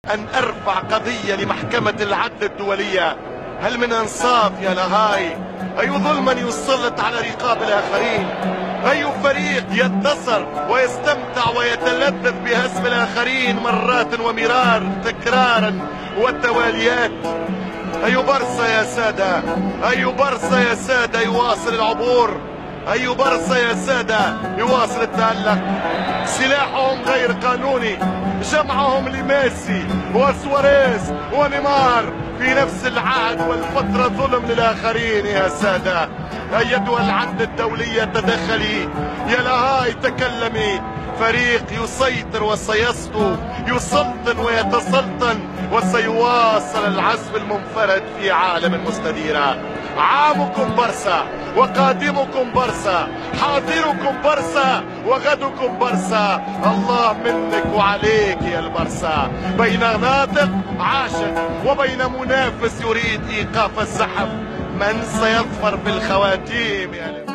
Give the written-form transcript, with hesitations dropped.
أن أرفع قضية لمحكمة العدل الدولية. هل من إنصاف يا لهاي؟ أي ظلما يسلط على رقاب الآخرين؟ أي فريق ينتصر ويستمتع ويتلذذ بهزم الآخرين مرات ومرار تكرارا وتواليات؟ أي برصة يا سادة، أي برصة يا سادة يواصل العبور، أي برصة يا سادة يواصل التألق. سلاحهم غير قانوني، جمعهم لميسي وسواريز ونيمار في نفس العهد والفترة ظلم للآخرين يا سادة. أيتها العدل الدولية تدخلي، يا لهاي تكلمي. فريق يسيطر وسيسطو، يسلطن ويتسلطن وسيواصل العزف المنفرد في عالم مستديرة. عامكم برصة وقادمكم برصة، حاضركم برصة وغدكم برصة. الله منك وعليك يا البرصة، بين ناطق عاشق وبين منافس يريد إيقاف الزحف. من سيظفر بالخواتيم يا